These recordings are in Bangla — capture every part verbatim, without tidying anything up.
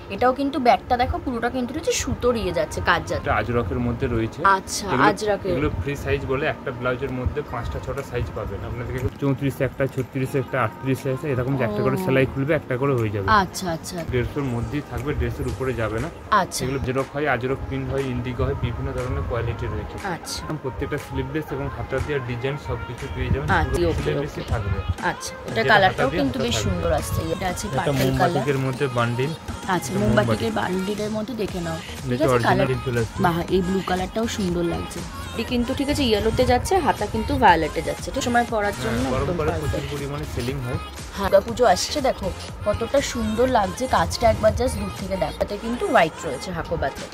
এটাও কিন্তু ব্যাগটা দেখো পুরোটা কিন্তু হচ্ছে সুতোর ইয়ে যাচ্ছে, কাজ যাচ্ছে। এটা আজরকের মধ্যে রয়েছে। আচ্ছা, আজরকের এগুলো ফ্রি সাইজ বলে একটা ব্লাউজের মধ্যে পাঁচটা ছটা সাইজ পাবেন আপনাদেরকে। চৌত্রিশ একটা, ছত্রিশ একটা, আটত্রিশ আছে, এরকম যে একটা করে সেলাই খুলবে একটা করে হয়ে যাবে। আচ্ছা আচ্ছা, দেড়শোর মধ্যেই থাকবে, দেড়শোর উপরে যাবে না। আচ্ছা, এগুলো জেরক হয়, আজরক প্রিন্ট হয়, ইন্ডিগো হয়, বিভিন্ন ধরনের কোয়ালিটি রয়েছে। আচ্ছা, প্রত্যেকটা স্লিভলেস এবং হাতা দেওয়ার ডিজাইন সবকিছু পেয়ে যাবেন। স্লিভলেসই থাকবে। আচ্ছা, এটা কালারটাও কিন্তু বেশ সুন্দর আসছে। এটা আছে পার্পল কালার। মোমবাতিকের মধ্যে বান্ডিল। আচ্ছা, মোমবাতিকের বান্ডিলের মধ্যে দেখে নাও। ঠিক আছে, কালার বাহ, এই ব্লু কালারটাও সুন্দর লাগছে। এটি কিন্তু ঠিক আছে ইয়েলোতে যাচ্ছে, হাতা কিন্তু ভায়োলেটে যাচ্ছে। ঠিক সময় পরার জন্য একদম প্রচুর পরিমাণে সেলিং হয়। দুর্গা পুজো আসছে, দেখো কতটা সুন্দর লাগছে। কাজটা একবার জাস্ট দূর থেকে দেখাতে কিন্তু হোয়াইট রয়েছে হাকোবাতে,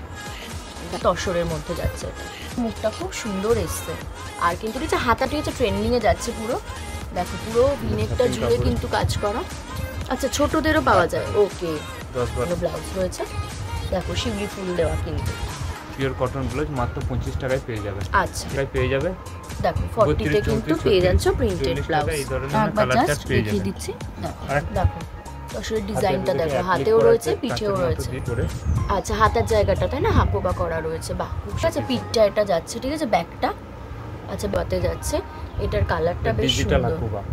তসরের মধ্যে যাচ্ছে। মুখটা খুব সুন্দর এসছে। আর কিন্তু হচ্ছে হাতাটি হচ্ছে ট্রেন্ডিং এ যাচ্ছে পুরো। দেখো পুরো ভিনেকটা জুড়ে কিন্তু কাজ করা। আচ্ছা, ছোটদেরও পাওয়া যায়। ওকে, ব্লাউজ রয়েছে দেখো শিউলি ফুল দেওয়া, কিন্তু পিওর কটন ব্লাউজ মাত্র পঁচিশ টাকায় পেয়ে যাবে। আচ্ছা, টাকায় পেয়ে যাবে। দেখো চল্লিশ তে কিন্তু পেয়ে যাচ্ছ প্রিন্টেড ব্লাউজ। একবার জাস্ট দেখিয়ে দিচ্ছি। দেখো আসলে ডিজাইনটা দেখো, হাতেও রয়েছে পিঠেও রয়েছে। আচ্ছা, হাতের জায়গাটা তাই না হাকোবা করা রয়েছে। বাহ, আচ্ছা পিঠটা এটা যাচ্ছে। ঠিক আছে, ব্যাকটা আচ্ছা বাতে যাচ্ছে। এটার কালারটা বেশ সুন্দর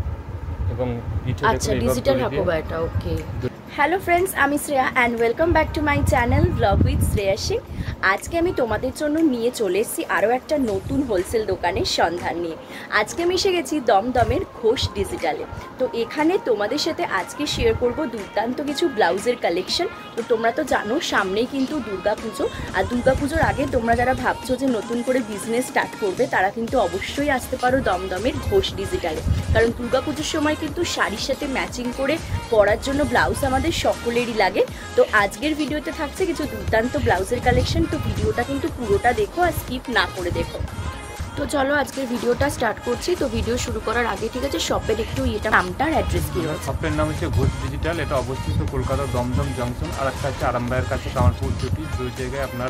এবং আচ্ছা ডিজিটাল হাকোবা এটা। ওকে, হ্যালো ফ্রেন্ডস, আমি Shreya and welcome back to my channel blog with Shreya Singh. আজকে আমি তোমাদের জন্য নিয়ে চলে এসেছি আরও একটা নতুন হোলসেল দোকানের সন্ধান নিয়ে। আজকে আমি এসে গেছি দমদমের ঘোষ ডিজিটালে। তো এখানে তোমাদের সাথে আজকে শেয়ার করব দুর্দান্ত কিছু ব্লাউজের কালেকশন। তো তোমরা তো জানো সামনেই কিন্তু দুর্গা পুজো, আর দুর্গা পুজোর আগে তোমরা যারা ভাবছো যে নতুন করে বিজনেস স্টার্ট করবে তারা কিন্তু অবশ্যই আসতে পারো দমদমের ঘোষ ডিজিটালে। কারণ দুর্গা পুজোর সময় কিন্তু শাড়ির সাথে ম্যাচিং করে পরার জন্য ব্লাউজ আমাদের সকলেরই লাগে। তো আজকের ভিডিওতে থাকছে কিছু দুর্দান্ত ব্লাউজের কালেকশন। তো ভিডিওটা কিন্তু পুরোটা দেখো আর স্কিপ না করে দেখো। তো চলো আজকের ভিডিওটা স্টার্ট করছি। তো ভিডিও শুরু করার আগে ঠিক আছে শপের একটু এটা নামটার অ্যাড্রেস কি রয়েছে? শপের নাম হচ্ছে ঘোষ ডিজিটাল। এটা অবস্থিত কলকাতা দমদম জংশন, আর একটা হচ্ছে আরামবাগের কাছে কামারপুর জুটি। দুই জায়গায় আপনার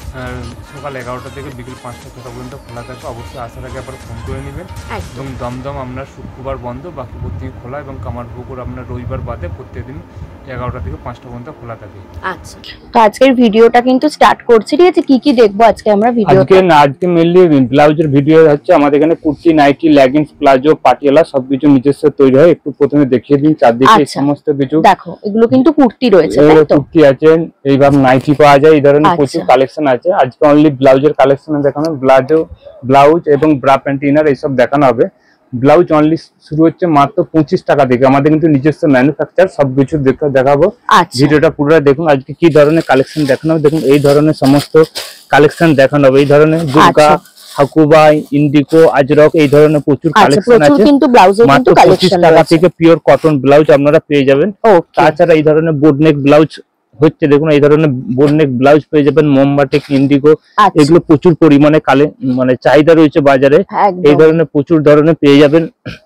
সকাল এগারোটা থেকে বিকেল পাঁচটা ছটা পর্যন্ত খোলা থাকে। অবশ্যই আসার আগে আবার ফোন করে নেবেন। এবং দমদম আপনার শুক্রবার বন্ধ, বাকি প্রত্যেক খোলা, এবং কামারপুকুর আপনার রবিবার বাদে প্রত্যেকদিন এগারোটা থেকে পাঁচটা পর্যন্ত খোলা থাকে। আচ্ছা, তো আজকের ভিডিওটা কিন্তু স্টার্ট করছি। ঠিক আছে, কি কি দেখবো আজকে আমরা ভিডিওতে? আজকে না আজকে মেইনলি ব্লাউজের ভিডিও হচ্ছে। আমাদের এখানে kurti, nighty, leggings, palazzo, Patiala সবকিছু নিজস্ব তৈরি হয়। একটু প্রথমে দেখিয়ে দিন চারদিকে সমস্ত কিছু। দেখো এগুলো কিন্তু কুর্তি রয়েছে, তাই তো? কুর্তি আছে, এইভাবে নাইটি পাওয়া যায়, এই ধরনের প্রচুর কালেকশন আছে। আজকে অনলি ব্লাউজের কালেকশন দেখানো, ব্লাউজও ব্লাউজ এবং ব্রা প্যান্ট ইনার এইসব দেখানো হবে। ব্লাউজ অনলি শুরু হচ্ছে মাত্র পঁচিশ টাকা থেকে। আমাদের কিন্তু নিজস্ব ম্যানুফ্যাকচার, সবকিছু দেখাবো। ভিডিওটা পুরোটা দেখুন। আজকে কি ধরনের কালেকশন দেখানো হবে দেখুন। এই ধরনের সমস্ত কালেকশন দেখানো হবে। এই ধরনের দুর্গা, হাকুবা, ইন্ডিগো, আজরক এই ধরনের প্রচুর কালেকশন আছে। মাত্র পঁচিশ টাকা থেকে পিওর কটন ব্লাউজ আপনারা পেয়ে যাবেন। তাছাড়া এই ধরনের বোর্ডনেক ব্লাউজ হচ্ছে দেখুন, এই ধরনের বোর্ডনেক ব্লাউজ পেয়ে যাবেন। মোমবাটিক, ইন্ডিগো এগুলো প্রচুর পরিমাণে কালে মানে চাহিদা রয়েছে বাজারে। এই ধরনের প্রচুর ধরনের পেয়ে যাবেন।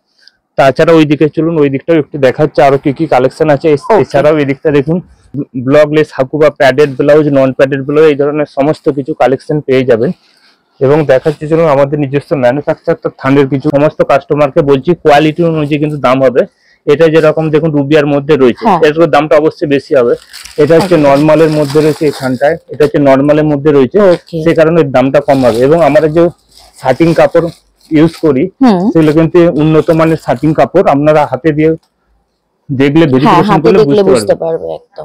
তাছাড়া ওই দিকে চলুন, ওই দিকটাও একটু দেখাচ্ছে আরো কি কি কালেকশন আছে। এছাড়াও এই দিকটা দেখুন, ব্লগলেস, হাকুবা, padded blouse, non padded blouse এই ধরনের সমস্ত কিছু কালেকশন পেয়ে যাবেন। এবং দেখাচ্ছি চলুন আমাদের নিজস্ব ম্যানুফ্যাকচার তো থানের কিছু সমস্ত কাস্টমারকে বলছি কোয়ালিটি অনুযায়ী কিন্তু দাম হবে। এটা যেরকম দেখুন রুবিয়ার মধ্যে রয়েছে, এর দামটা অবশ্যই বেশি হবে। এটা হচ্ছে নর্মালের মধ্যে রয়েছে এখানটায়, এটা হচ্ছে নর্মালের মধ্যে রয়েছে, সেই কারণে দামটা কম হবে। এবং আমরা যে শার্টিং কাপড় ইউজ করি সেগুলো কিন্তু উন্নত মানের শার্টিং কাপড়। আপনারা হাতে দিয়ে দেখলে ভেরিফিকেশন করলে বুঝতে পারবেন একদম।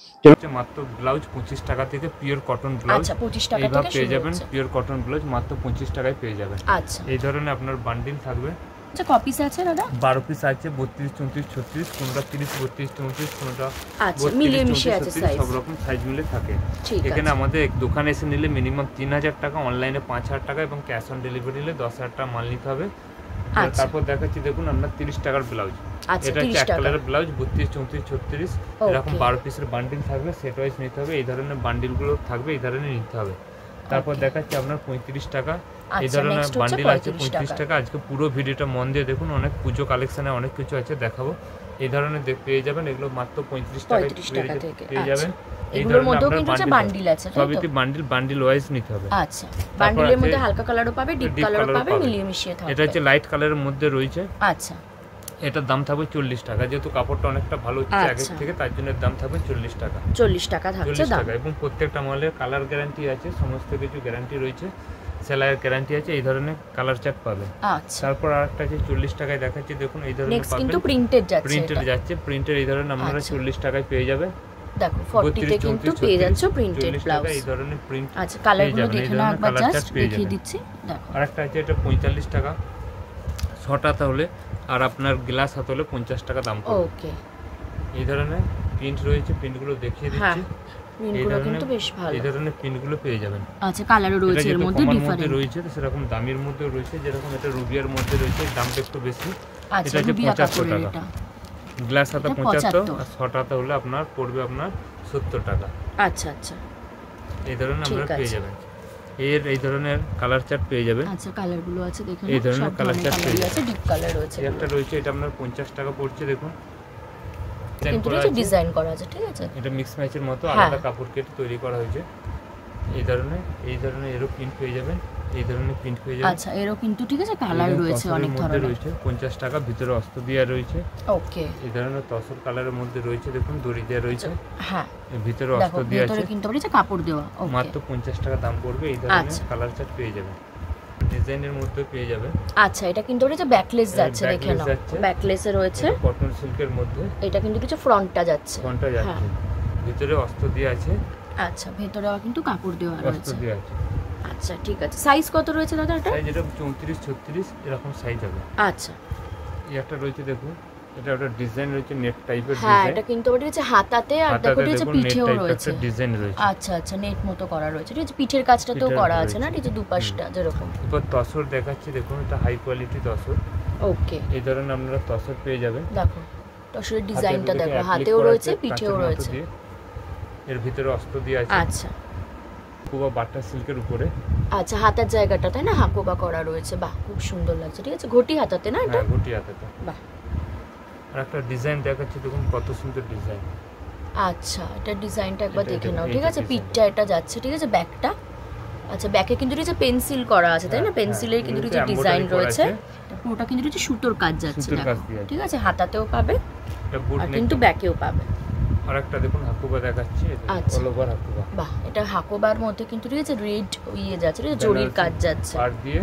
মাত্র ব্লাউজ পঁচিশ টাকা থেকে পিওর কটন ব্লাউজ। আচ্ছা, পঁচিশ টাকা থেকে পেয়ে যাবেন। পিওর কটন ব্লাউজ মাত্র পঁচিশ টাকায় পেয়ে যাবেন। আচ্ছা, এই ধরনের আপনার বান্ডিল থাকবে। আচ্ছা, কপিস আছে দাদা? বারো পিস আছে, বত্রিশ, চৌত্রিশ, ছত্রিশ, কোনটা তিরিশ, বত্রিশ, চৌত্রিশ, কোনটা আচ্ছা মিলিয়ে মিশিয়ে আছে সাইজ, সব রকম সাইজ মিলে থাকে। এখানে আমাদের দোকানে এসে নিলে মিনিমাম তিন হাজার টাকা, অনলাইনে পাঁচ হাজার টাকা এবং ক্যাশ অন ডেলিভারি নিলে দশ হাজার টাকা মাল নিতে হবে। তারপর দেখাচ্ছি দেখুন আপনার তিরিশ টাকার ব্লাউজ। এটা হচ্ছে এক কালারের ব্লাউজ, বত্রিশ, চৌত্রিশ, ছত্রিশ এরকম বারো পিসের বান্ডিল থাকবে। সেট ওয়াইজ নিতে হবে। এই ধরনের বান্ডিলগুলো থাকবে, এই ধরনের নিতে হবে। তারপর দেখাচ্ছি আপনার পঁয়ত্রিশ টাকা। এই ধরনের বান্ডিল আছে পঁয়ত্রিশ টাকা। আজকে পুরো ভিডিওটা মন দিয়ে দেখুন, অনেক পুজো কালেকশনে অনেক কিছু আছে দেখাবো। এই ধরনের পেয়ে যাবেন, এগুলো মাত্র পঁয়ত্রিশ টাকা পেয়ে যাবেন। এগুলোর মধ্যেও কিন্তু আছে বান্ডিল আছে, সবই বান্ডিল বান্ডিল ওয়াইজ নিতে হবে। আচ্ছা, বান্ডিলের মধ্যে হালকা কালারও পাবে, ডিপ কালারও পাবে, মিলিয়ে মিশিয়ে থাকবে। এটা হচ্ছে লাইট কালারের মধ্যে রয়েছে। আচ্ছা, এটার দাম থাকবে চল্লিশ টাকা, যেহেতু কাপড়টা অনেকটা ভালো হচ্ছে আগের থেকে, তার জন্য দাম থাকবে চল্লিশ টাকা। চল্লিশ টাকা থাকছে দাম। এবং প্রত্যেকটা মালের কালার গ্যারান্টি আছে, সমস্ত কিছু গ্যারান্টি রয়েছে, সেলাইয়ের গ্যারান্টি আছে, এই ধরনের কালার চার্ট পাবেন। আচ্ছা, তারপর আরেকটা আছে চল্লিশ টাকায় দেখাচ্ছি, দেখুন এই ধরনের নেক্সট কিন্তু প্রিন্টেড যাচ্ছে, প্রিন্টেড যাচ্ছে, প্রিন্টেড এই ধরনের আপনারা চল্লিশ টাকায় পেয়ে যাবেন। দেখো চল্লিশ তে কিন্তু পেয়ে যাচ্ছ প্রিন্টেড ব্লাউজ, এই ধরনের প্রিন্ট। আচ্ছা, কালারগুলো দেখে নাও একবার, জাস্ট দেখিয়ে দিচ্ছি। দেখো আরেকটা আছে, এটা পঁয়তাল্লিশ টাকা ছটা তাহলে, আর আপনার গ্লাস হাত হলে পঞ্চাশ টাকা দাম পড়বে। ওকে, এই ধরনের প্রিন্ট রয়েছে, প্রিন্টগুলো দেখিয়ে দিচ্ছি। প্রিন্টগুলো কিন্তু বেশ ভালো, এই ধরনের প্রিন্টগুলো পেয়ে যাবেন। আচ্ছা, কালারও রয়েছে এর মধ্যে ডিফারেন্ট রয়েছে, সেরকম দামের মধ্যে রয়েছে, যেরকম এটা রুবিয়ার মধ্যে রয়েছে, দামটা একটু বেশি। আচ্ছা, এটা হচ্ছে পঁচাত্তর টাকা, গ্লাস হাতা পঁচাত্তর, আর ছটা হাতা হলে আপনার পড়বে আপনার সত্তর টাকা। আচ্ছা আচ্ছা, এই ধরনের আমরা পেয়ে যাবেন। এর এই ধরনের কালার চার্ট পেয়ে যাবেন। আচ্ছা, কালারগুলো আছে দেখুন, এই ধরনের কালার চার্ট পেয়ে আছে, ডিপ কালার রয়েছে, একটা রয়েছে, এটা আপনার পঞ্চাশ টাকা পড়ছে, দেখুন কিন্তু এটা ডিজাইন করা আছে, ঠিক আছে, এটা মিক্স ম্যাচের মতো আলাদা কাপড় কেটে তৈরি করা হয়েছে। এই ধরনের এই ধরনের এরো প্রিন্ট পেয়ে যাবেন, এই ধরনের প্রিন্ট পেয়ে যাবেন। আচ্ছা, এরও কিন্তু ঠিক আছে, কালার রয়েছে অনেক ধরনের রয়েছে, পঞ্চাশ টাকা, ভিতরে অস্ত্র দেওয়া রয়েছে। ওকে, এই ধরনের তসর কালারের মধ্যে রয়েছে, দেখুন দড়ি দেওয়া রয়েছে, হ্যাঁ, ভিতরে অস্ত্র দেওয়া আছে, ভিতরে কিন্তু রয়েছে কাপড় দেওয়া। ওকে, মাত্র পঞ্চাশ টাকা দাম পড়বে। এই ধরনের কালার চার্ট পেয়ে যাবেন, ডিজাইনের মধ্যে পেয়ে যাবেন। আচ্ছা, এটা কিন্তু রয়েছে ব্যাকলেস যাচ্ছে, দেখে নাও, ব্যাকলেসে রয়েছে, কটন সিল্কের মধ্যে। এটা কিন্তু কিছু ফ্রন্টটা যাচ্ছে, ফ্রন্টটা যাচ্ছে, ভিতরে অস্ত্র দেওয়া আছে। আচ্ছা, ভিতরেও কিন্তু কাপড় দেওয়া রয়েছে, অস্ত্র দেওয়া আছে। আচ্ছা, ঠিক আছে। সাইজ কত রয়েছে দাদা এটা? সাইজ এটা চৌত্রিশ ছত্রিশ এরকম সাইজ হবে। আচ্ছা, এই একটা রয়েছে, দেখুন এটা একটা ডিজাইন রয়েছে, নেট টাইপের ডিজাইন। হ্যাঁ, এটা কিন্তু রয়েছে হাতাতে, আর দেখো রয়েছে পিঠেও রয়েছে ডিজাইন রয়েছে। আচ্ছা আচ্ছা, নেট মতো করা রয়েছে, ঠিক আছে, পিঠের কাজটাতেও করা আছে না, ঠিক আছে, দুপাশটা যেরকম। এরপর তসর দেখাচ্ছি, দেখুন এটা হাই কোয়ালিটি তসর। ওকে, এই ধরনের আপনারা তসর পেয়ে যাবেন। দেখো তসরের ডিজাইনটা দেখো, হাতেও রয়েছে, পিঠেও রয়েছে, এর ভিতরে অস্ত্র দেওয়া আছে। আচ্ছা, হাকুবা বাটা সিল্কের উপরে। আচ্ছা, হাতার জায়গাটা তাই না হাকুবা করা রয়েছে, বাহ, খুব সুন্দর লাগছে, ঠিক আছে, ঘটি হাতাতে না এটা? হ্যাঁ, ঘটি হাতাতে, বাহ। আর একটা ডিজাইন দেখাচ্ছি, দেখুন কত সুন্দর ডিজাইন। আচ্ছা, এটা ডিজাইনটা একবার দেখে নাও, ঠিক আছে, পিঠটা এটা যাচ্ছে, ঠিক আছে, ব্যাকটা, আচ্ছা, ব্যাকে কিন্তু রয়েছে পেন্সিল করা আছে তাই না, পেন্সিলের কিন্তু রয়েছে ডিজাইন রয়েছে, পুরোটা কিন্তু রয়েছে সুতোর কাজ যাচ্ছে, ঠিক আছে, হাতাতেও পাবে আর কিন্তু ব্যাকেও পাবে। আর একটা দেখুন হাকুবা দেখাচ্ছি, অল ওভার হাকুবা, বাহ, এটা হাকুবার মধ্যে কিন্তু রয়েছে রেড ইয়ে যাচ্ছে, জরির কাজ যাচ্ছে, পার দিয়ে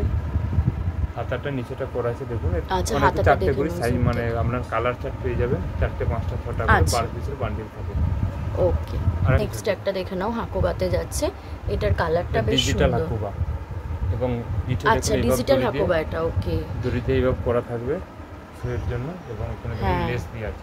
হাতাটা নিচেটা করা আছে, দেখুন। আচ্ছা, হাতাটা চারটে করে সাইজ, মানে আপনার কালার চার্ট পেয়ে যাবেন, চারটে পাঁচটা ছটা করে পার পিসের বান্ডিল থাকে। ওকে, নেক্সট একটা দেখে নাও, হাকুবাতে যাচ্ছে, এটার কালারটা বেশ সুন্দর, ডিজিটাল হাকুবা, এবং নিচে দেখুন আচ্ছা, ডিজিটাল হাকুবা এটা। ওকে, দড়িতে এইভাবে করা থাকবে সের জন্য, এবং এখানে লেস দিয়ে আছে।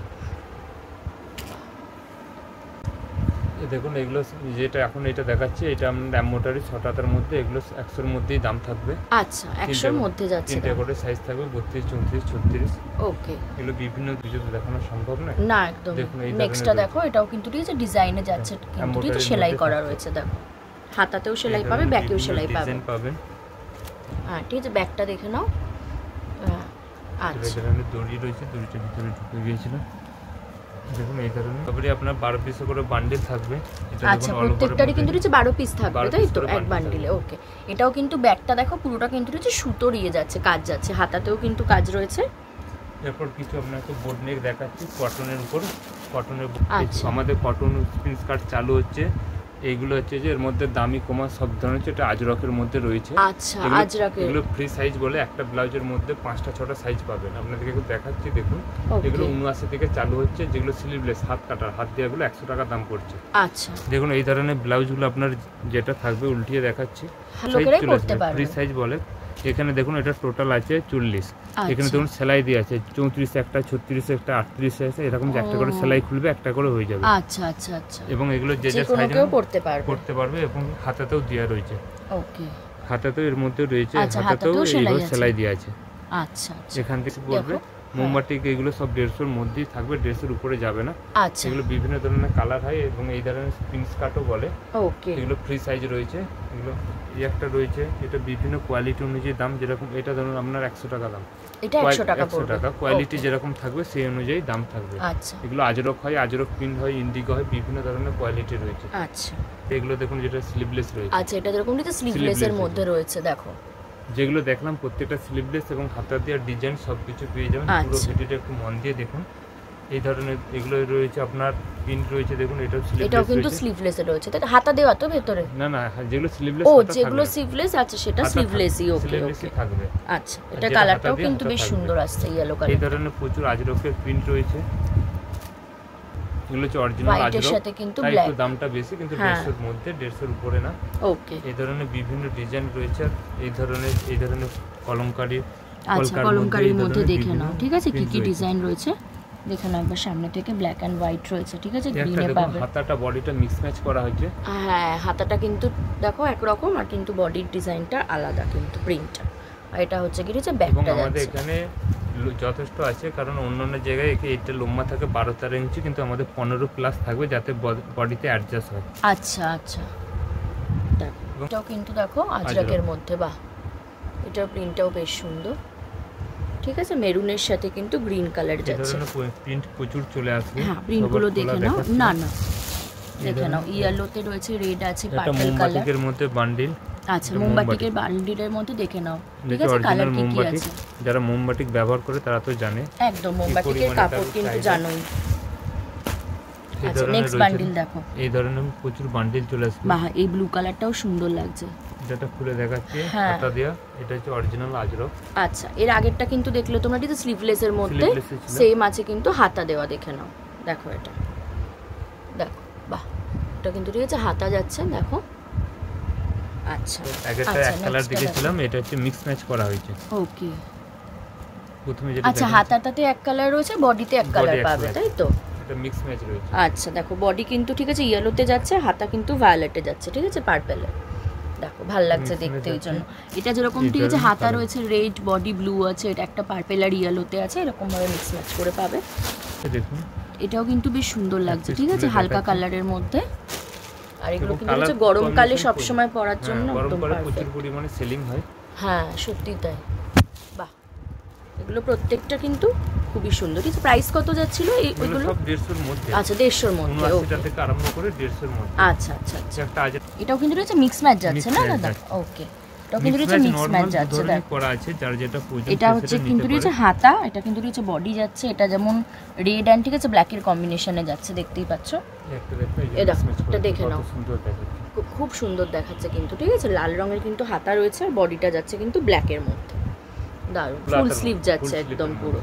দেখুন এগুলো যেটা এখন এটা দেখাচ্ছি, এটা আমরা অ্যামোটারি ছটাতার মধ্যে, এগুলো একশোর মধ্যেই দাম থাকবে। আচ্ছা, একশোর মধ্যে যাচ্ছে, তিনটে করে সাইজ থাকবে, বত্রিশ চৌত্রিশ ছত্রিশ। ওকে, এগুলো বিভিন্ন কিছু দেখানো সম্ভব নয় না, একদম। দেখুন নেক্সটটা দেখো, এটাও কিন্তু ঠিক আছে, ডিজাইনে যাচ্ছে, কিন্তু ঠিক আছে, সেলাই করা রয়েছে, দেখো হাতাতেও সেলাই পাবে, ব্যাকেও সেলাই পাবে, ডিজাইন পাবেন। হ্যাঁ, ঠিক আছে, ব্যাকটা দেখে নাও। আচ্ছা, এখানে দড়ি রয়েছে, দড়িটা ভিতরে ঢুকে গিয়েছিল, দেখুন এই ধরনের। তারপরে আপনার বারো পিস করে বান্ডিল থাকবে, এটা আচ্ছা, প্রত্যেকটারই কিন্তু রয়েছে বারো পিস থাকবে, তাই তো, এক বান্ডিলে। ওকে, এটাও কিন্তু ব্যাগটা দেখো, পুরোটা কিন্তু রয়েছে সুতোর ইয়ে যাচ্ছে, কাজ যাচ্ছে, হাতাতেও কিন্তু কাজ রয়েছে। এরপর কিছু আপনাকে বোর্ড নেক দেখাচ্ছি, কটনের উপর, কটনের। আমাদের কটন স্পিন স্কার্ট চালু হচ্ছে, এইগুলো হচ্ছে যে এর মধ্যে দামি কমা সব ধরনের হচ্ছে, এটা আজরকের মধ্যে রয়েছে। আচ্ছা, আজরকের এগুলো ফ্রি সাইজ বলে, একটা ব্লাউজের মধ্যে পাঁচটা ছটা সাইজ পাবেন। আপনাদেরকে একটু দেখাচ্ছি, দেখুন এগুলো উনআশি থেকে চালু হচ্ছে, যেগুলো স্লিভলেস হাত কাটার, হাত দিয়ে এগুলো একশো টাকা দাম পড়ছে। আচ্ছা, দেখুন এই ধরনের ব্লাউজগুলো আপনার যেটা থাকবে উল্টিয়ে দেখাচ্ছি, ফ্রি সাইজ বলে। এখানে দেখুন এটা টোটাল আছে চল্লিশ, এখানে দেখুন সেলাই দিয়ে আছে চৌত্রিশ একটা, ছত্রিশ একটা, আটত্রিশ আছে, এরকম একটা করে সেলাই খুলবে, একটা করে হয়ে যাবে। আচ্ছা আচ্ছা আচ্ছা, এবং এগুলো যে যে সাইজ পড়তে পারবে পড়তে পারবে, এবং হাতাতেও দেওয়া রয়েছে। ওকে, হাতাতেও এর মধ্যে রয়েছে, হাতাতেও সেলাই দেওয়া আছে। আচ্ছা, এখান থেকে পড়বে। মোমবাতিকে এগুলো সব দেড়শোর মধ্যেই থাকবে, ড্রেসের উপরে যাবে না। আচ্ছা, এগুলো বিভিন্ন ধরনের কালার হয়, এবং এই ধরনের স্পিন স্কার্টও বলে। ওকে, এগুলো ফ্রি সাইজ রয়েছে, এগুলো এই একটা রয়েছে, এটা বিভিন্ন কোয়ালিটি অনুযায়ী দাম, যেরকম এটা ধরুন আপনার একশো টাকা দাম, এটা একশো টাকা পড়বে, টাকা কোয়ালিটি যেরকম থাকবে সেই অনুযায়ী দাম থাকবে। আচ্ছা, এগুলো আজরক হয়, আজরক প্রিন্ট হয়, ইন্ডিগো হয়, বিভিন্ন ধরনের কোয়ালিটি রয়েছে। আচ্ছা, এগুলো দেখুন যেটা স্লিভলেস রয়েছে। আচ্ছা, এটা যেরকম এটা স্লিভলেসের মধ্যে রয়েছে, দেখো যেগুলো দেখলাম প্রত্যেকটা স্লিভলেস এবং হাতা দেওয়া ডিজাইন সবকিছু পেয়ে যাবেন। পুরো ভিডিওটা একটু মন দিয়ে দেখুন। এই ধরনের এগুলো রয়েছে আপনার প্রিন্ট রয়েছে, দেখুন এটাও স্লিভলেস, এটাও কিন্তু স্লিভলেস এর রয়েছে, তাই হাতা দেওয়া তো ভেতরে? না না, যেগুলো স্লিভলেস, ও যেগুলো স্লিভলেস আছে সেটা স্লিভলেসই। ওকে ওকে থাকবে। আচ্ছা, এটা কালারটাও কিন্তু বেশ সুন্দর আসছে, ইয়েলো কালার। এই ধরনের প্রচুর আজরকের প্রিন্ট রয়েছে, এগুলো হচ্ছে অরিজিনাল আজরক। হোয়াইটের সাথে কিন্তু ব্ল্যাক, ব্ল্যাক, একটু দামটা বেশি কিন্তু দেড়শো এর মধ্যে, দেড়শো এর উপরে না। ওকে। এই ধরনের বিভিন্ন ডিজাইন রয়েছে, এই ধরনের এই ধরনের কলমকারী। আচ্ছা, কলমকারীর মধ্যে দেখে নাও, ঠিক আছে কি কি ডিজাইন রয়েছে দেখে নাও একবার সামনে থেকে। ব্ল্যাক এন্ড হোয়াইট রয়েছে, ঠিক আছে, গ্রিনে পাবে। হাতাটা বডিটা মিক্স ম্যাচ করা হয়েছে। হ্যাঁ, হাতাটা কিন্তু দেখো একরকম, আর কিন্তু বডির ডিজাইনটা আলাদা, কিন্তু প্রিন্টটা। আর এটা হচ্ছে কি হচ্ছে ব্যাকটা যাচ্ছে। আমাদের এখানে যথেষ্ট আছে, কারণ অন্য অন্য জায়গায় এটা লম্বা থাকে বারো তেরো ইঞ্চি, কিন্তু আমাদের পনেরো প্লাস থাকবে যাতে বডিতে অ্যাডজাস্ট হয়। আচ্ছা আচ্ছা, দেখো এটাও কিন্তু দেখো আজরাকের মধ্যে, বাহ, এটার প্রিন্টটাও বেশ সুন্দর, ঠিক আছে। মেরুনের সাথে কিন্তু গ্রিন কালার যাচ্ছে। এই ধরনের প্রিন্ট প্রচুর চলে আসবে। হ্যাঁ, প্রিন্টগুলো দেখে নাও। না না, দেখে নাও, ইয়েলোতে রয়েছে, রেড আছে, পার্পল কালার। মোমবাতিকের মধ্যে বান্ডিল। আচ্ছা, মোমবাতিকের বান্ডিলের মধ্যে দেখে নাও, ঠিক আছে। কালার কি কি আছে? যারা মোমবাতিক ব্যবহার করে তারা তো জানে। একদম, মোমবাতিকের কাপড় কিন্তু জানোই। আচ্ছা, নেক্সট বান্ডিল দেখো। এই ধরনের প্রচুর বান্ডিল চলে আসবে। বাহ, এই ব্লু কালারটাও সুন্দর লাগছে। এটা খুলে দেখাচ্ছি, হাতা দেয়া, এটা হচ্ছে অরিজিনাল আজরক। আচ্ছা, এর আগেরটা কিন্তু দেখলে তোমরা, এটা স্লিভলেস এর মধ্যে সেম আছে, কিন্তু হাতা দেওয়া, দেখে নাও। দেখো এটা, দেখো, বাহ, এটা কিন্তু ঠিক আছে, হাতা যাচ্ছে, দেখো। আচ্ছা, একটা এক কালার দেখেছিলাম, এটা হচ্ছে মিক্স ম্যাচ করা হয়েছে। ওকে, প্রথমে যেটা আচ্ছা, হাতাটাতে এক কালার রয়েছে, বডিতে এক কালার পাবে, তাই তো? এটা মিক্স ম্যাচ রয়েছে। আচ্ছা, দেখো বডি কিন্তু ঠিক আছে ইয়েলোতে যাচ্ছে, হাতা কিন্তু ভায়োলেটে যাচ্ছে, ঠিক আছে, পার্পলে। দেখো ভালো লাগছে দেখতে, এই জন্য এটা যেরকম ঠিক আছে হাতা রয়েছে রেড, বডি ব্লু আছে, এটা একটা পার্পল আর ইয়েলোতে আছে, এরকম ভাবে মিক্স ম্যাচ করে পাবে। দেখুন এটাও কিন্তু বেশ সুন্দর লাগছে, ঠিক আছে, হালকা কালারের মধ্যে। আর এগুলো কিন্তু হচ্ছে গরমকালে সব সময় পরার জন্য একদম পারফেক্ট। প্রচুর পরিমাণে সেলিং হয়। হ্যাঁ, সত্যি তাই। বাহ, এগুলো প্রত্যেকটা কিন্তু খুবই সুন্দর। কিছু প্রাইস কত যাচ্ছিল এইগুলো? সব দেড়শো এর মধ্যে। আচ্ছা, দেড়শো এর মধ্যে, ওকে, এটা থেকে আরম্ভ করে দেড়শো এর মধ্যে। আচ্ছা আচ্ছা আচ্ছা, একটা আজ এটাও কিন্তু রয়েছে মিক্স ম্যাচ যাচ্ছে না দাদা? ওকে, এটাও কিন্তু রয়েছে মিক্স ম্যাচ যাচ্ছে, দেখো করা আছে, যার যেটা প্রয়োজন। এটা হচ্ছে কিন্তু রয়েছে হাতা, এটা কিন্তু রয়েছে বডি যাচ্ছে, এটা যেমন রেড এন্ড ঠিক আছে ব্ল্যাক এর কম্বিনেশনে যাচ্ছে, দেখতেই পাচ্ছ। একটা দেখো, এই দেখো, এটা দেখে নাও, সুন্দর দেখাচ্ছে, খুব সুন্দর দেখাচ্ছে কিন্তু, ঠিক আছে। লাল রঙের কিন্তু হাতা রয়েছে, আর বডিটা যাচ্ছে কিন্তু ব্ল্যাক এর মধ্যে, দারুণ। ফুল স্লিভ যাচ্ছে একদম পুরো,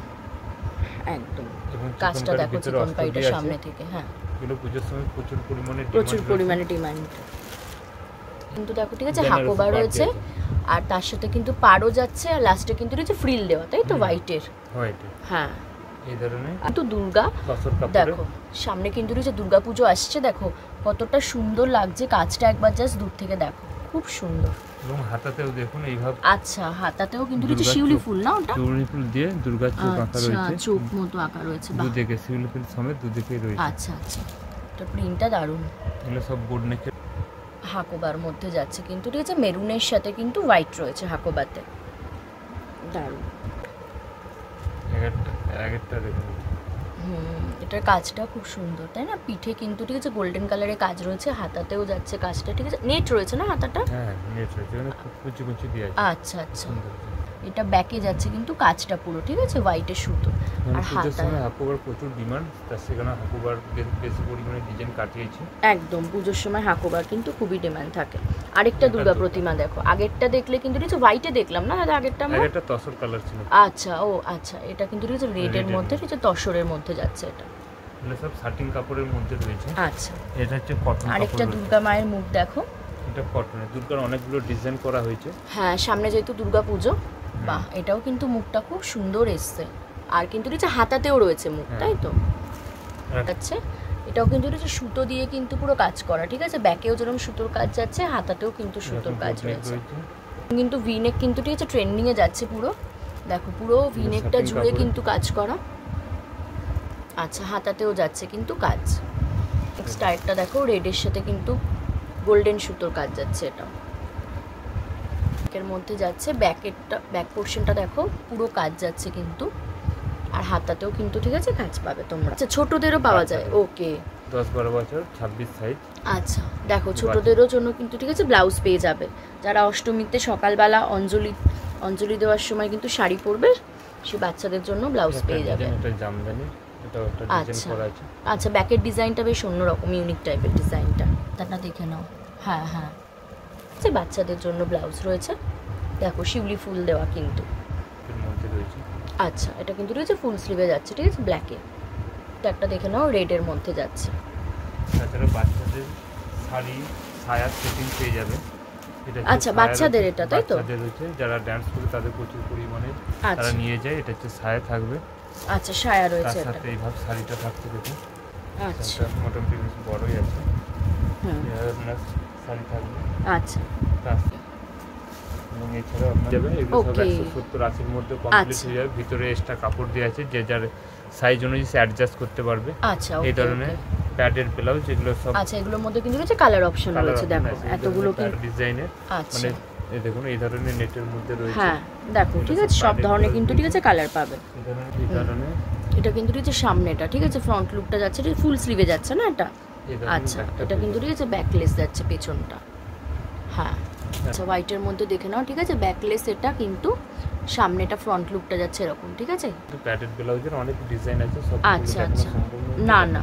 একদম। কাজটা দেখো চিকন পাইটার সামনে থেকে। হ্যাঁ, এগুলো পূজোর সময় প্রচুর পরিমাণে প্রচুর পরিমাণে ডিমান্ড কিন্তু, দেখো ঠিক আছে, হাকোবা রয়েছে, আর তার সাথে কিন্তু পাড়ও যাচ্ছে, আর লাস্টে কিন্তু রয়েছে ফ্রিল দেওয়া, তাই তো, হোয়াইটের। হোয়াইটের, হ্যাঁ, এই ধরনের। কিন্তু দুর্গা দেখো সামনে কিন্তু রয়েছে, দুর্গা পুজো আসছে, দেখো কতটা সুন্দর লাগছে কাজটা, একবার জাস্ট দূর থেকে দেখো, খুব সুন্দর। এবং হাতাতেও দেখুন এইভাবে। আচ্ছা, হাতাতেও কিন্তু রয়েছে শিউলি ফুল, না ওটা শিউলি ফুল দিয়ে দুর্গা চোখ আঁকা রয়েছে, আচ্ছা, চোখ মতো আঁকা রয়েছে, দুদিকে শিউলি ফুল সমেত দুদিকে রয়েছে। আচ্ছা আচ্ছা, এটা প্রিন্টটা দারুণ। এগুলো সব বোর্ড নেকের হাকোবার মধ্যে যাচ্ছে কিন্তু, ঠিক আছে, মেরুনের সাথে কিন্তু হোয়াইট রয়েছে হাকোবাতে, দারুণ। একটা একটা দেখুন, হুম, এটার কাজটা খুব সুন্দর, তাই না? পিঠে কিন্তু ঠিক আছে গোল্ডেন কালারের কাজ রয়েছে, হাতাতেও যাচ্ছে কাজটা, ঠিক আছে। নেট রয়েছে না হাতাটা? হ্যাঁ, নেট রয়েছে, মানে খুব কুচি কুচি দিয়ে আছে। আচ্ছা আচ্ছা, এটা ব্যাকে যাচ্ছে কিন্তু কাজটা পুরো, ঠিক আছে, হোয়াইটের সুতো। আর হাতার সময় হাকোবার প্রচুর ডিমান্ড, তার সেখানে হাকোবার বেশি পরিমাণে ডিজাইন কাটিয়েছে। একদম, পুজোর সময় হাকোবার কিন্তু খুবই ডিমান্ড থাকে। আরেকটা দুর্গা প্রতিমা দেখো, আগেরটা দেখলে কিন্তু ঠিক আছে হোয়াইটে দেখলাম না দাদা, আগেরটা আমরা আগেরটা তসর কালার ছিল। আচ্ছা, ও আচ্ছা, এটা কিন্তু ঠিক আছে রেড এর মধ্যে, ঠিক আছে, তসরের মধ্যে যাচ্ছে, এটা মানে সব শার্টিং কাপড়ের মধ্যে রয়েছে। আচ্ছা, এটা হচ্ছে কটন কাপড়। আরেকটা দুর্গা মায়ের মুখ দেখো, এটা কটনের, দুর্গার অনেকগুলো ডিজাইন করা হয়েছে। হ্যাঁ, সামনে যেহেতু দুর্গা পুজো, বাহ, এটাও কিন্তু মুখটা খুব সুন্দর এসছে, আর কিন্তু রয়েছে হাতাতেও রয়েছে মুখ, তাই তো? আচ্ছা, এটাও কিন্তু রয়েছে সুতো দিয়ে কিন্তু পুরো কাজ করা, ঠিক আছে, ব্যাকেও যেরকম সুতোর কাজ যাচ্ছে, হাতাতেও কিন্তু সুতোর কাজ রয়েছে। কিন্তু ভিনেক কিন্তু ঠিক আছে ট্রেন্ডিং এ যাচ্ছে পুরো, দেখো পুরো ভিনেকটা জুড়ে কিন্তু কাজ করা। আচ্ছা, হাতাতেও যাচ্ছে কিন্তু কাজ। নেক্সট আরেকটা দেখো, রেডের সাথে কিন্তু গোল্ডেন সুতোর কাজ যাচ্ছে, এটা এর মধ্যে যাচ্ছে, ব্যাকেরটা ব্যাক পোর্শনটা দেখো পুরো কাজ যাচ্ছে কিন্তু, আর হাতাতেও কিন্তু ঠিক আছে কাজ পাবে তোমরা। আচ্ছা, ছোটদেরও পাওয়া যায়, ওকে, দশ বারো বছর ছাব্বিশ সাইজ। আচ্ছা দেখো ছোটদেরও জন্য কিন্তু ঠিক আছে ব্লাউজ পেয়ে যাবে। যারা অষ্টমীতে সকালবেলা অঞ্জলি অঞ্জলি দেওয়ার সময় কিন্তু শাড়ি পরবে, সেই বাচ্চাদের জন্য ব্লাউজ পেয়ে যাবে। এটা জামদানি, এটা একটা ডিজাইন করা আছে। আচ্ছা ব্যাকের ডিজাইনটা বেশ অন্যরকম ইউনিক টাইপের ডিজাইনটা, তাটা দেখে নাও। হ্যাঁ হ্যাঁ আচ্ছা বাচ্চাদের জন্য ব্লাউজ রয়েছে, দেখো শিউলি ফুল দেওয়া কিন্তু এর মধ্যে রয়েছে। আচ্ছা এটা কিন্তু রয়েছে ফুল স্লিভে যাচ্ছে, ঠিক আছে ব্ল্যাকে। এটা একটা দেখে নাও রেডের মধ্যে যাচ্ছে। তাছাড়া বাচ্চাদের শাড়ি সায়া সেটিং পেয়ে যাবে। আচ্ছা বাচ্চাদের এটা তাই তো, বাচ্চাদের হচ্ছে যারা ডান্স করে তাদের প্রচুর পরিমাণে তারা নিয়ে যায়। এটা হচ্ছে সায়া থাকবে। আচ্ছা সায়া রয়েছে, তার সাথে এইভাবে শাড়িটা থাকছে দেখুন। আচ্ছা মোটামুটি বেশ বড়ই আছে। হুম আপনার শাড়ি থাকবে। আচ্ছা এবং এছাড়াও আপনার যাবে এগুলো সব একশো সত্তর আশির মধ্যে কমপ্লিট হয়ে যাবে। ভিতরে এক্সট্রা কাপড় দেওয়া আছে, যে যার সাইজ অনুযায়ী সে অ্যাডজাস্ট করতে পারবে। আচ্ছা এই ধরনের প্যাডের ব্লাউজ এগুলো সব। আচ্ছা এগুলোর মধ্যে কিন্তু রয়েছে কালার অপশন রয়েছে, দেখো এতগুলো কি ডিজাইনের। মানে এই দেখুন এই ধরনের নেটের মধ্যে রয়েছে। হ্যাঁ দেখো ঠিক আছে সব ধরনের কিন্তু ঠিক আছে কালার পাবে। এই ধরনের এটা কিন্তু রয়েছে সামনেটা, ঠিক আছে ফ্রন্ট লুকটা যাচ্ছে, এটা ফুল স্লিভে যাচ্ছে না এটা। আচ্ছা এটা কিন্তু রয়েছে ব্যাকলেস যাচ্ছে পেছনটা। হ্যাঁ আচ্ছা হোয়াইটের মধ্যে দেখে নাও, ঠিক আছে ব্যাকলেস এটা কিন্তু সামনেটা ফ্রন্ট লুকটা যাচ্ছে এরকম, ঠিক আছে। প্যাডেড ব্লাউজের অনেক ডিজাইন আছে সব। আচ্ছা আচ্ছা না না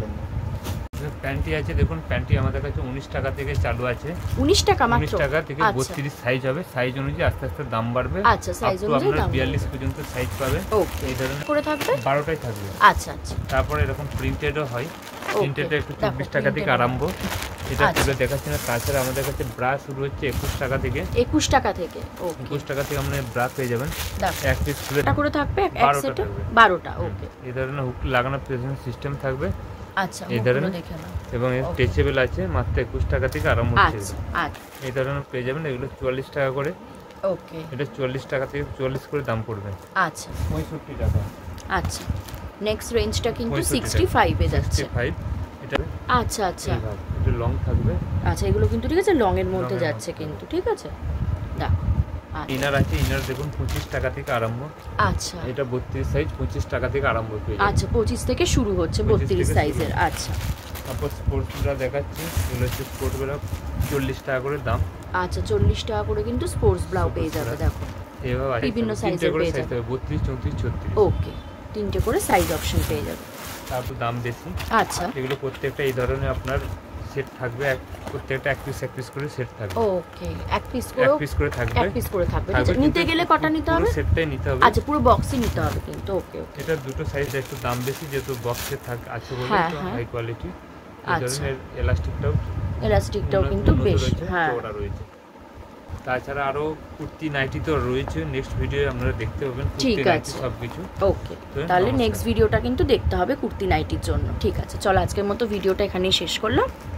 প্যান্টি আছে দেখুন, প্যান্টি আমাদের কাছে উনিশ টাকা থেকে চালু আছে। উনিশ টাকা মাত্র? উনিশ টাকা থেকে বত্রিশ সাইজ হবে। সাইজ অনুযায়ী আস্তে আস্তে দাম বাড়বে। আচ্ছা সাইজ অনুযায়ী দাম বিয়াল্লিশ পর্যন্ত সাইজ পাবে। ওকে এই ধরনের করে থাকবে বারোটাই থাকবে। আচ্ছা আচ্ছা তারপরে এরকম প্রিন্টেডও হয়। প্রিন্টেডটা একটু চব্বিশ টাকা থেকে আরম্ভ। এটা তুলে দেখাচ্ছি না। তাছাড়া আমাদের কাছে ব্রা শুরু হচ্ছে একুশ টাকা থেকে। একুশ টাকা থেকে ওকে একুশ টাকা থেকে আপনি ব্রা পেয়ে যাবেন। এক পিস খুলে করে থাকবে এক সেটে বারোটা। ওকে এই ধরনের হুক লাগানো প্রেজেন্ট সিস্টেম থাকবে। আচ্ছা এই ধরনের দেখে নাও। এবং এর স্ট্রেচেবল আছে, মাত্র একুশ টাকা থেকে আরম্ভ হচ্ছে। আচ্ছা আচ্ছা এই ধরনের পেয়ে যাবেন। এগুলো চুয়াল্লিশ টাকা করে। ওকে এটা চুয়াল্লিশ টাকা থেকে চুয়াল্লিশ করে দাম পড়বে। আচ্ছা পঁয়ষট্টি টাকা। আচ্ছা নেক্সট রেঞ্জটা কিন্তু সিক্সটি ফাইভ এ যাচ্ছে। সিক্সটি ফাইভ এটা। আচ্ছা আচ্ছা এটা লং থাকবে। আচ্ছা এগুলো কিন্তু ঠিক আছে লং এর মধ্যে যাচ্ছে কিন্তু, ঠিক আছে দেখো। ইনার আছে, ইনার দেখুন পঁচিশ টাকা থেকে আরম্ভ। আচ্ছা এটা বত্রিশ সাইজ, পঁচিশ টাকা থেকে আরম্ভ হয়ে যাবে। আচ্ছা পঁচিশ থেকে শুরু হচ্ছে বত্রিশ সাইজের। আচ্ছা তারপর স্পোর্টস ব্রা দেখাচ্ছি। এগুলো হচ্ছে স্পোর্টস ব্রা চল্লিশ টাকা করে দাম। আচ্ছা চল্লিশ টাকা করে কিন্তু স্পোর্টস ব্রাও পেয়ে যাবে। দেখো এভাবে বিভিন্ন সাইজের পেয়ে যাবে। বত্রিশ চৌত্রিশ ছত্রিশ। ওকে তিনটে করে সাইজ অপশন পেয়ে যাবে। তারপর দাম বেশি। আচ্ছা এগুলো প্রত্যেকটা এই ধরনের আপনার সেট থাকবে। প্রত্যেকটা এক পিস এক পিস করে সেট থাকবে। ওকে এক পিস করে এক পিস করে থাকবে। এক পিস করে থাকবে। নিতে গেলে কটা নিতে হবে? পুরো সেটটাই নিতে হবে। আচ্ছা পুরো বক্সই নিতে হবে কিন্তু। ওকে ওকে এটা দুটো সাইজ একটু দাম বেশি, যেহেতু বক্সে থাকে আছে বলে তো হাই কোয়ালিটি। এই ধরনের এলাস্টিকটাও এলাস্টিকটাও কিন্তু বেশ হ্যাঁ চওড়া রয়েছে। তাছাড়া আরো কুর্তি নাইটি তো রয়েছে, নেক্সট ভিডিওয়ে আপনারা দেখতে পাবেন কুর্তি নাইটি সবকিছু। ওকে তাহলে নেক্সট ভিডিওটা কিন্তু দেখতে হবে কুর্তি নাইটির জন্য। ঠিক আছে চলো আজকের মতো ভিডিওটা এখানেই শেষ করলাম।